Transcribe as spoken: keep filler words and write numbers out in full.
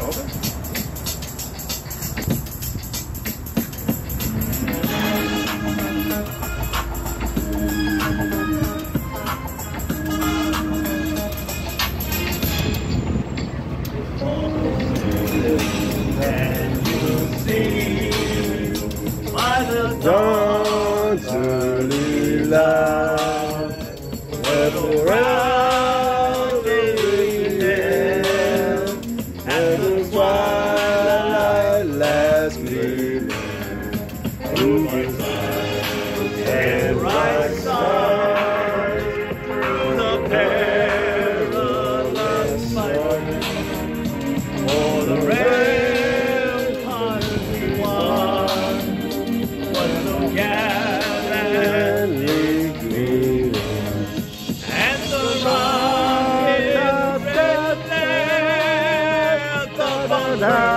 Dawn's early light, wrapped around the weekend, and the twilight last gleaming through my side and right side, through the perilous fight, for the rampart we won. Gallantly gleaming, and the rocket red lamp of